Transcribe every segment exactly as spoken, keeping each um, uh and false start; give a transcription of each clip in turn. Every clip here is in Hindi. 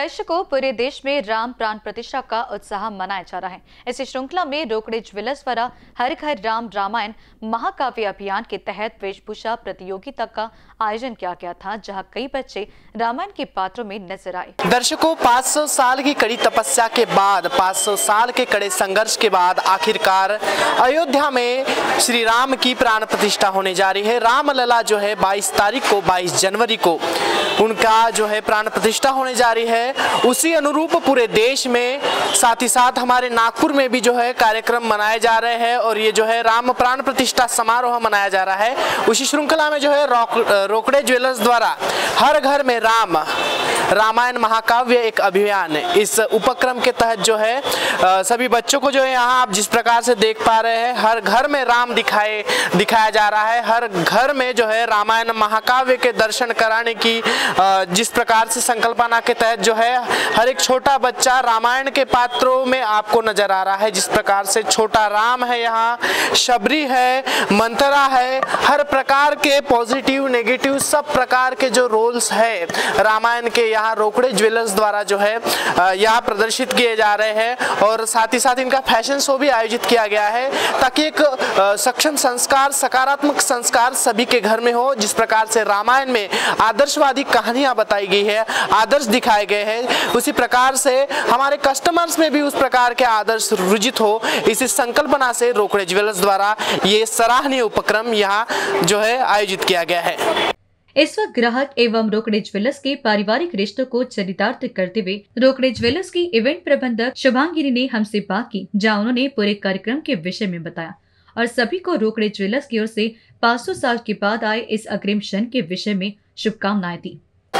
दर्शकों, पूरे देश में राम प्राण प्रतिष्ठा का उत्साह मनाया जा रहा है। इसी श्रृंखला में रोकड़े ज्वेलर्स द्वारा हर घर राम रामायण महाकाव्य अभियान के तहत वेशभूषा प्रतियोगिता का आयोजन किया गया था, जहां कई बच्चे रामायण के पात्रों में नजर आए। दर्शकों, पाँच सौ साल की कड़ी तपस्या के बाद, पाँच सौ साल के कड़े संघर्ष के बाद आखिरकार अयोध्या में श्री राम की प्राण प्रतिष्ठा होने जा रही है। रामलला जो है बाईस तारीख को, बाईस जनवरी को उनका जो है प्राण प्रतिष्ठा होने जा रही है। उसी अनुरूप पूरे देश में, साथ ही साथ हमारे नागपुर में भी जो है कार्यक्रम मनाए जा रहे हैं और ये जो है राम प्राण प्रतिष्ठा समारोह मनाया जा रहा है। उसी श्रृंखला में जो है रोकड़े ज्वेलर्स द्वारा हर घर में राम रामायण महाकाव्य एक अभियान है। इस उपक्रम के तहत जो है सभी बच्चों को जो है यहाँ आप जिस प्रकार से देख पा रहे हैं, हर घर में राम दिखाए दिखाया जा रहा है। हर घर में जो है रामायण महाकाव्य के दर्शन कराने की जिस प्रकार से संकल्पना के तहत जो है हर एक छोटा बच्चा रामायण के पात्रों में आपको नजर आ रहा है। जिस प्रकार से छोटा राम है, यहाँ शबरी है, मंथरा है, हर प्रकार के पॉजिटिव नेगेटिव सब प्रकार के जो रोल्स है रामायण के यहाँ रोकड़े ज्वेलर्स द्वारा जो है यहाँ प्रदर्शित किए जा रहे हैं। और साथ ही साथ इनका फैशन शो भी आयोजित किया गया है ताकि एक सक्षम संस्कार, सकारात्मक संस्कार सभी के घर में हो। जिस प्रकार से रामायण में आदर्शवादी कहानियां बताई गई है, आदर्श दिखाए गए हैं, उसी प्रकार से हमारे कस्टमर्स में भी उस प्रकार के आदर्श रुचित हो। इसी संकल्पना से रोकड़े ज्वेलर्स द्वारा ये सराहनीय उपक्रम यहाँ जो है आयोजित किया गया है। इस वक्त ग्राहक एवं रोकड़े ज्वेलर्स के पारिवारिक रिश्तों को चरितार्थ करते हुए रोकड़े ज्वेलर्स की इवेंट प्रबंधक शुभांगिनी ने हमसे बात की, जहां उन्होंने पूरे कार्यक्रम के विषय में बताया और सभी को रोकड़े ज्वेलर्स की ओर से पाँच सौ साल के बाद आए इस अग्रिम क्षण के विषय में शुभकामनाएं दी।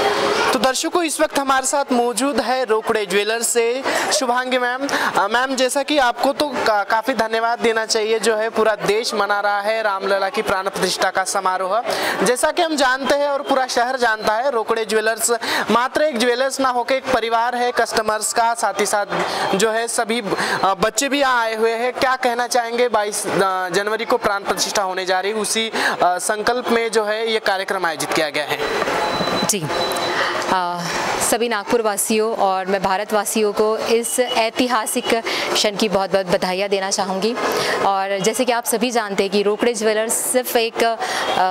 तो दर्शकों, इस वक्त हमारे साथ मौजूद है रोकड़े ज्वेलर्स से शुभांगी मैम। मैम, जैसा कि आपको तो का, काफ़ी धन्यवाद देना चाहिए, जो है पूरा देश मना रहा है रामलला की प्राण प्रतिष्ठा का समारोह। जैसा कि हम जानते हैं और पूरा शहर जानता है, रोकड़े ज्वेलर्स मात्र एक ज्वेलर्स ना होकर एक परिवार है कस्टमर्स का। साथ ही साथ जो है सभी बच्चे भी यहाँ आए हुए हैं। क्या कहना चाहेंगे, बाईस जनवरी को प्राण प्रतिष्ठा होने जा रही, उसी संकल्प में जो है ये कार्यक्रम आयोजित किया गया है। जी, आ, सभी नागपुर वासियों और मैं भारतवासियों को इस ऐतिहासिक क्षण की बहुत बहुत बधाइयाँ देना चाहूँगी। और जैसे कि आप सभी जानते हैं कि रोकड़े ज्वेलर्स सिर्फ एक आ,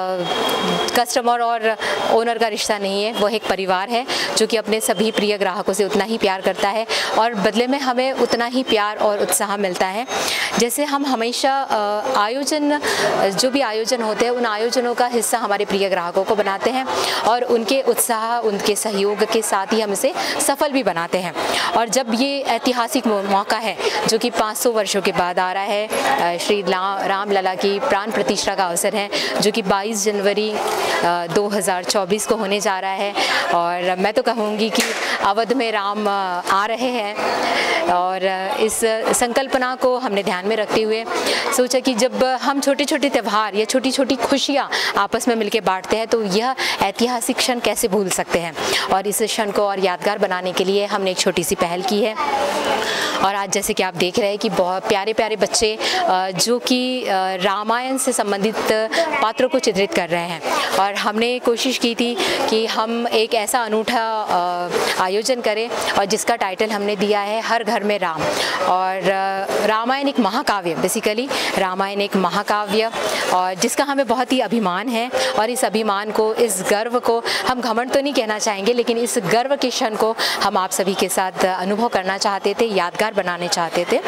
कस्टमर और ओनर का रिश्ता नहीं है, वो एक परिवार है जो कि अपने सभी प्रिय ग्राहकों से उतना ही प्यार करता है और बदले में हमें उतना ही प्यार और उत्साह मिलता है। जैसे हम हमेशा आयोजन जो भी आयोजन होते हैं, उन आयोजनों का हिस्सा हमारे प्रिय ग्राहकों को बनाते हैं और उनके उत्साह, उनके सहयोग के साथ ही हम इसे सफल भी बनाते हैं। और जब ये ऐतिहासिक मौका है जो कि पाँच सौ वर्षों के बाद आ रहा है, श्री रामलला की प्राण प्रतिष्ठा का अवसर है जो कि बाईस जनवरी दो हज़ार चौबीस को होने जा रहा है। और मैं तो कहूँगी कि अवध में राम आ रहे हैं और इस संकल्पना को हमने ध्यान में रखते हुए सोचा कि जब हम छोटे छोटे त्यौहार या छोटी छोटी खुशियाँ आपस में मिलकर बांटते हैं तो यह ऐतिहासिक क्षण कैसे भूल सकते हैं। और इस क्षण को और यादगार बनाने के लिए हमने एक छोटी सी पहल की है। और आज जैसे कि आप देख रहे हैं कि बहुत प्यारे प्यारे बच्चे जो कि रामायण से संबंधित पात्रों को चित्रित कर रहे हैं और हमने कोशिश की थी कि हम एक ऐसा अनूठा आयोजन करें और जिसका टाइटल हमने दिया है हर घर में राम। और रामायण एक महाकाव्य, बेसिकली रामायण एक महाकाव्य और जिसका हमें बहुत ही अभिमान है। और इस अभिमान को, इस गर्व को हम घमंड तो नहीं कहना चाहेंगे, लेकिन इस गर्व के क्षण को हम आप सभी के साथ अनुभव करना चाहते थे, यादगार बनाने चाहते थे।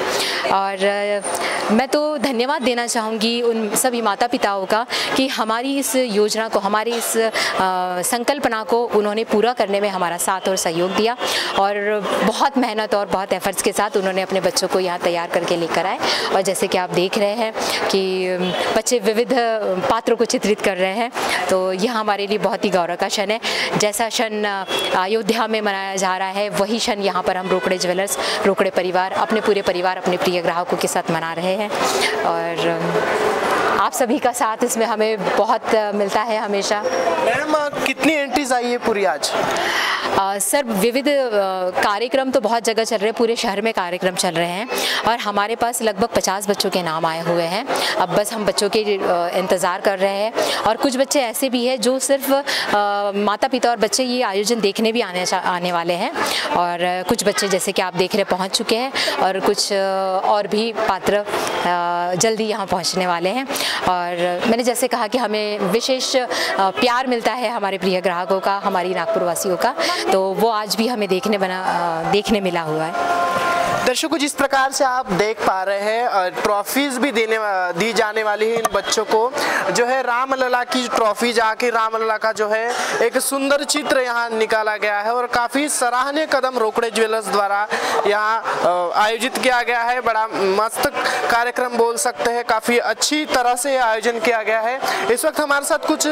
और मैं तो धन्यवाद देना चाहूँगी उन सभी माता पिताओं का कि हमारी इस योजना को, हमारी इस संकल्पना को उन्होंने पूरा करने में हमारा साथ और सहयोग दिया और बहुत मेहनत और बहुत एफर्ट्स के साथ उन्होंने अपने बच्चों को यहाँ तैयार करके लेकर आए। और जैसे कि आप देख रहे हैं कि बच्चे विविध पात्रों को चित्रित कर रहे हैं, तो यह हमारे लिए बहुत ही गौरव का क्षण है। जैसा क्षण अयोध्या में मनाया जा रहा है, वही क्षण यहाँ पर हम रोकड़े ज्वेलर्स, रोकड़े परिवार अपने पूरे परिवार, अपने प्रिय ग्राहकों के साथ मना रहे हैं। और आप सभी का साथ इसमें हमें बहुत मिलता है हमेशा। मैडम कितनी एंट्रीज आई है पूरी आज? आ, सर विविध कार्यक्रम तो बहुत जगह चल रहे हैं, पूरे शहर में कार्यक्रम चल रहे हैं और हमारे पास लगभग पचास बच्चों के नाम आए हुए हैं। अब बस हम बच्चों के इंतज़ार कर रहे हैं और कुछ बच्चे ऐसे भी हैं जो सिर्फ आ, माता पिता और बच्चे ये आयोजन देखने भी आने आने वाले हैं और कुछ बच्चे जैसे कि आप देख रहे पहुंच चुके हैं और कुछ और भी पात्र जल्दी यहाँ पहुंचने वाले हैं। और मैंने जैसे कहा कि हमें विशेष प्यार मिलता है हमारे प्रिय ग्राहकों का, हमारी नागपुर वासियों का, तो वो आज भी हमें देखने बना देखने मिला हुआ है। दर्शकों, जिस प्रकार से आप देख पा रहे हैं ट्रॉफीज भी देने दी जाने वाली है इन बच्चों को, जो है रामलला की ट्रॉफी, जहाँ की रामलला का जो है एक सुंदर चित्र यहाँ निकाला गया है और काफ़ी सराहनीय कदम रोकड़े ज्वेलर्स द्वारा यहाँ आयोजित किया गया है। बड़ा मस्त कार्यक्रम बोल सकते हैं, काफ़ी अच्छी तरह से आयोजन किया गया है। इस वक्त हमारे साथ कुछ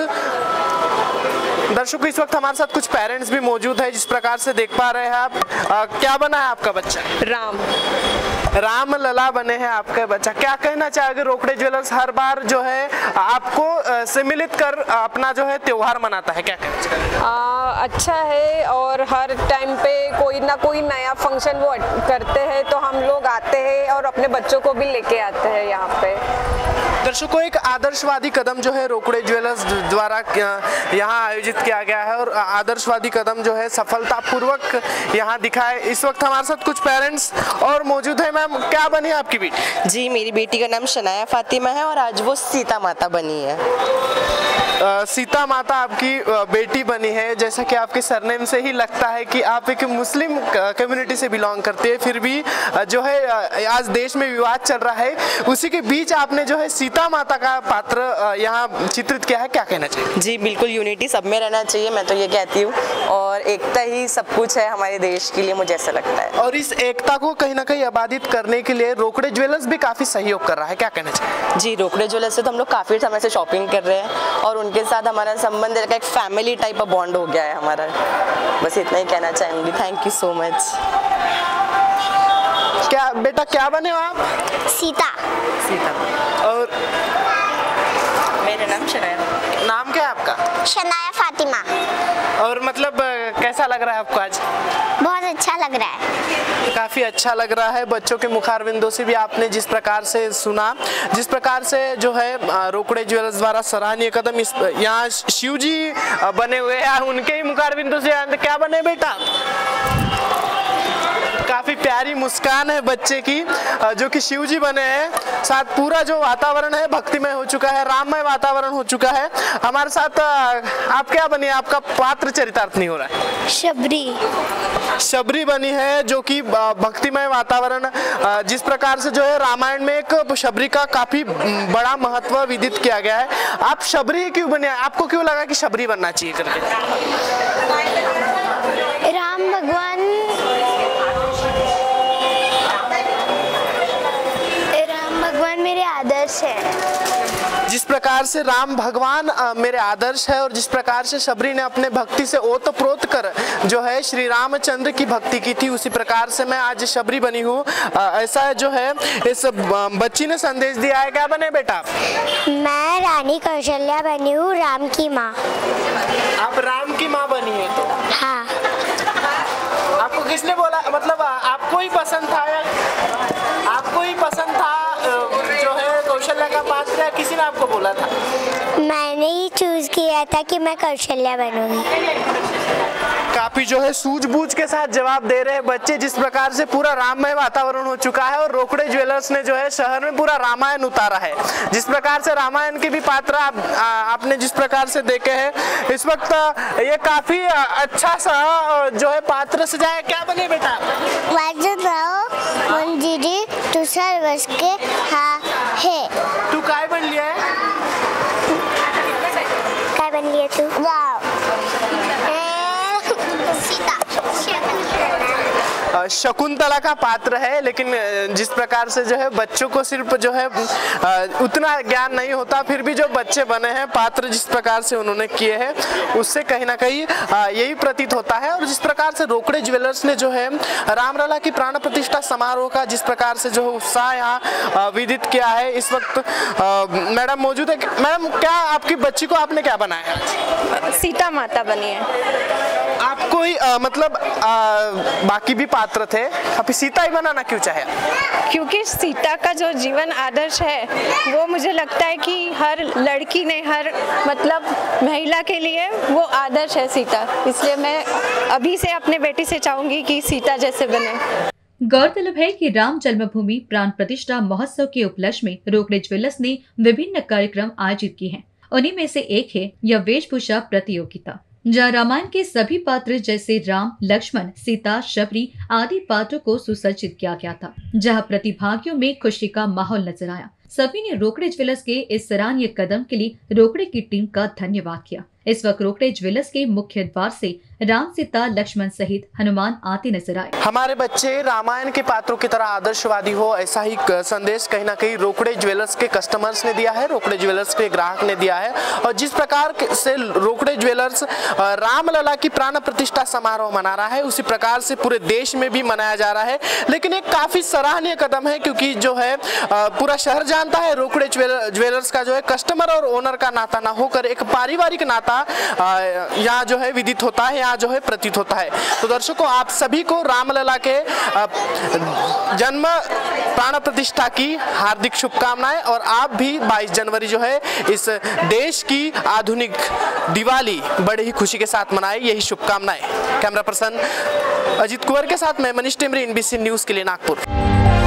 दर्शकों इस वक्त हमारे साथ कुछ पेरेंट्स भी मौजूद है। जिस प्रकार से देख पा रहे हैं आप, आ, क्या बना है आपका बच्चा? राम राम लला बने हैं आपका बच्चा। क्या कहना चाहोगे? रोकड़े ज्वेलर्स हर बार जो है आपको सम्मिलित कर अपना जो है त्योहार मनाता है, क्या कहना चाहोगे? अच्छा है और हर टाइम पे कोई ना कोई नया फंक्शन वो करते हैं तो हम लोग आते हैं और अपने बच्चों को भी लेके आते हैं यहाँ पे। दर्शकों, एक आदर्शवादी कदम जो है रोकड़े ज्वेलर्स द्वारा यहाँ आयोजित किया गया है और आदर्शवादी कदम जो है सफलतापूर्वक यहाँ दिखाए। इस वक्त हमारे साथ कुछ पेरेंट्स और मौजूद है। मैम, क्या बनी है आपकी बेटी? जी, मेरी बेटी का नाम शनाया फातिमा है और आज वो सीता माता बनी है। आ, सीता माता आपकी बेटी बनी है। जैसा कि आपके सरनेम से ही लगता है कि आप एक मुस्लिम कम्युनिटी से बिलोंग करते हैं, फिर भी जो है आज देश में विवाद चल रहा है, उसी के बीच आपने जो है सीता माता का पात्र यहाँ चित्रित किया है, क्या कहना चाहिए? जी बिल्कुल, यूनिटी सब में रहना चाहिए, मैं तो ये कहती हूँ, और एकता ही सब कुछ है हमारे देश के लिए, मुझे ऐसा लगता है। और इस एकता को कहीं ना कहीं आबादित करने के लिए रोकड़े ज्वेलर्स भी काफी सहयोग कर रहा है, क्या कहना चाहिए? जी, रोकड़े ज्वेलर्स से तो हम लोग काफी समय से शॉपिंग कर रहे हैं और उनके साथ हमारा संबंध एक फैमिली टाइप का बॉन्ड हो गया है हमारा। बस इतना ही कहना चाहूंगी। Thank you so much. क्या बेटा, क्या बने हो आप? सीता। सीता। और मेरा नाम शनाया। नाम क्या है आपका? शनाया फातिमा। और मतलब कैसा लग रहा है आपको आज? बहुत अच्छा लग रहा है। काफी अच्छा लग रहा है। बच्चों के मुखारबिंदों से भी आपने जिस प्रकार से सुना, जिस प्रकार से जो है रोकड़े ज्वेलर्स द्वारा सराहनीय कदम, इस यहाँ शिव जी बने हुए हैं, उनके ही मुखारबिंदों से क्या बने बेटा? काफी प्यारी मुस्कान है बच्चे की, जो कि शिव जी बने हैं। साथ पूरा जो वातावरण है भक्तिमय हो चुका है, राममय वातावरण हो चुका है। हमारे साथ आप क्या बनी है? आपका पात्र चरितार्थ नहीं हो रहा है। शबरी। शबरी बनी है, जो कि भक्तिमय वातावरण, जिस प्रकार से जो है रामायण में एक शबरी का काफी बड़ा महत्व विदित किया गया है। आप शबरी क्यों बने? आपको क्यों लगा कि शबरी बनना चाहिए करके? राम भगवान राम भगवान मेरे आदर्श है। जिस प्रकार से राम भगवान आ, मेरे आदर्श है और जिस प्रकार से शबरी ने अपने भक्ति से ओतप्रोत कर जो है श्री रामचंद्र की भक्ति की थी, उसी प्रकार से मैं आज शबरी बनी हूँ। ऐसा जो है इस बच्ची ने संदेश दिया है। क्या बने बेटा? मैं रानी कौशल्या बनी हूँ, राम की माँ। आप राम की माँ बनी है तो? हाँ। आपको किसने बोला? मतलब आपको ही पसंद था या आपको ही पसंद था जो है कौशल्या का पात्र, या किसी ने आपको बोला था? मैंने ही चूज किया था कि मैं कौशल्या बनूंगी। काफी जो है सूझबूझ के साथ जवाब दे रहे हैं बच्चे। जिस प्रकार से पूरा राममय वातावरण हो चुका है और रोकड़े ज्वेलर्स ने जो है शहर में पूरा रामायण उतारा है। जिस प्रकार से रामायण के भी पात्र आप, आ, आपने जिस प्रकार से देखे हैं, इस वक्त ये काफी अच्छा सा जो है पात्र सजाया। क्या बने बेटा? मंजीरी तुषार वर्ष के हाँ है। तू काय बन लिया है? काय बन लिया तू? सीता। शकुंतला का पात्र है, लेकिन जिस प्रकार से जो है बच्चों को सिर्फ जो है उतना ज्ञान नहीं होता, फिर भी जो बच्चे बने हैं पात्र जिस प्रकार से उन्होंने किए हैं उससे कहीं ना कहीं यही प्रतीत होता है। और जिस प्रकार से रोकड़े ज्वेलर्स ने जो है रामलला की प्राण प्रतिष्ठा समारोह का जिस प्रकार से जो उत्साह यहाँ विदित किया है, इस वक्त मैडम मौजूद है। मैडम, क्या आपकी बच्ची को आपने क्या बनाया? सीता माता बनी है। आपको ही आ, मतलब आ, बाकी भी पात्र थे, आप सीता ही बनाना क्यों चाहे? क्योंकि सीता का जो जीवन आदर्श है वो मुझे लगता है कि हर लड़की ने, हर मतलब महिला के लिए वो आदर्श है सीता, इसलिए मैं अभी से अपने बेटी से चाहूंगी कि सीता जैसे बने। गौरतलब है कि राम जन्मभूमि प्राण प्रतिष्ठा महोत्सव के उपलक्ष्य में रोकड़े ज्वेलर्स ने विभिन्न कार्यक्रम आयोजित किए हैं। उन्हीं में से एक है यह वेशभूषा प्रतियोगिता, जहाँ रामायण के सभी पात्र जैसे राम, लक्ष्मण, सीता, शबरी आदि पात्रों को सुसज्जित किया गया था, जहाँ प्रतिभागियों में खुशी का माहौल नजर आया। सभी ने रोकड़े ज्वेलर्स के इस सराहनीय कदम के लिए रोकड़े की टीम का धन्यवाद किया। इस वक्त रोकड़े ज्वेलर्स के मुख्य द्वार से राम, सीता, लक्ष्मण सहित हनुमान आते नजर आए। हमारे बच्चे रामायण के पात्रों की तरह आदर्शवादी हो, ऐसा ही संदेश कहीं ना कहीं रोकड़े ज्वेलर्स के कस्टमर्स ने दिया है, रोकड़े ज्वेलर्स के ग्राहक ने दिया है। और जिस प्रकार से रोकड़े ज्वेलर्स रामलला की प्राण प्रतिष्ठा समारोह मना रहा है, उसी प्रकार से पूरे देश में भी मनाया जा रहा है। लेकिन एक काफी सराहनीय कदम है, क्योंकि जो है पूरा शहर जानता है रोकड़े ज्वेलर्स का जो है कस्टमर और ओनर का नाता ना होकर एक पारिवारिक नाता यहाँ जो है विदित होता है, यहाँ जो है प्रतीत होता है। तो दर्शकों, आप सभी को रामलला के जन्म प्राण प्रतिष्ठा की हार्दिक शुभकामनाएं। और आप भी बाईस जनवरी जो है इस देश की आधुनिक दिवाली बड़े ही खुशी के साथ मनाए, यही शुभकामनाएं। कैमरा पर्सन अजीत कुंवर के साथ मैं मनीष टेमरी, एनबीसी न्यूज के लिए नागपुर।